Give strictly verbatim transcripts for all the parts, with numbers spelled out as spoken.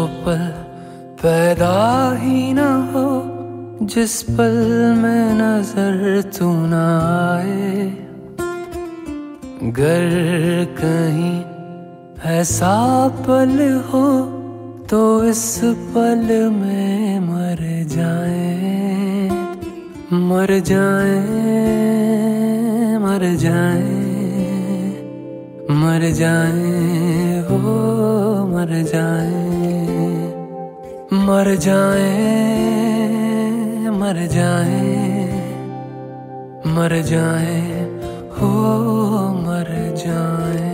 पल पैदा ही न हो जिस पल में नजर तू न आए। गर कहीं ऐसा पल हो तो इस पल में मर जाए, मर जाए, मर जाए, मर जाए, हो मर जाए, मर जाए, मर जाए, मर जाए, हो मर जाए।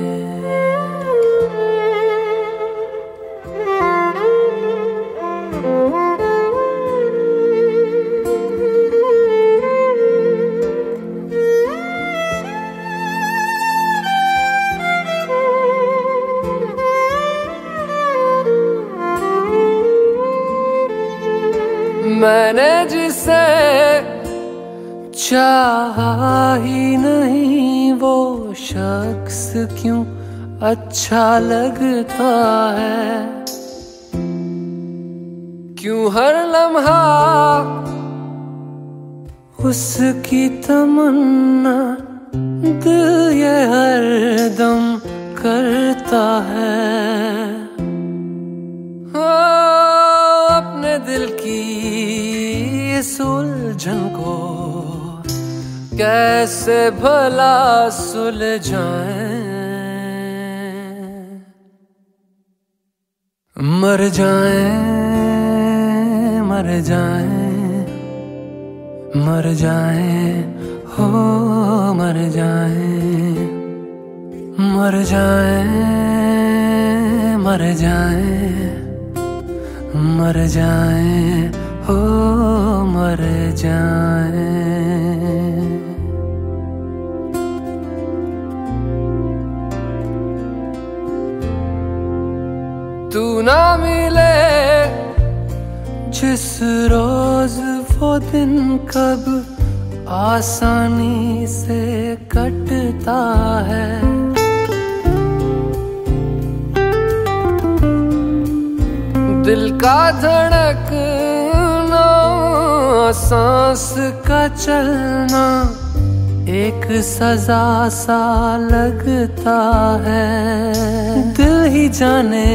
मैंने जिसे चाहा ही नहीं वो शख्स क्यों अच्छा लगता है। क्यों हर लम्हा उसकी तमन्ना दिल ये हर दम करता है। अपने दिल की इस उलझन को कैसे भला सुलझाएं। मर जाए, मर जाए, मर जाए, हो मर जाए, मर जाए, मर जाए, मर जाए, हो मर जाए। तू ना मिले जिस रोज वो दिन कब आसानी से कटता है। दिल का धड़कना, सांस का चलना एक सजा सा लगता है। दिल ही जाने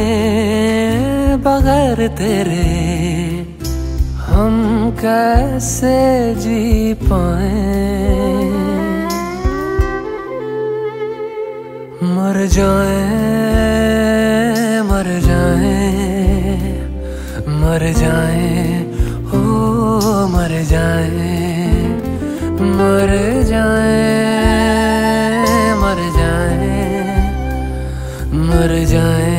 बगैर तेरे हम कैसे जी पाए। मर जाए, मर जाए, मर जाए, हो मर जाए, मर जाए, मर जाए, मर जाए,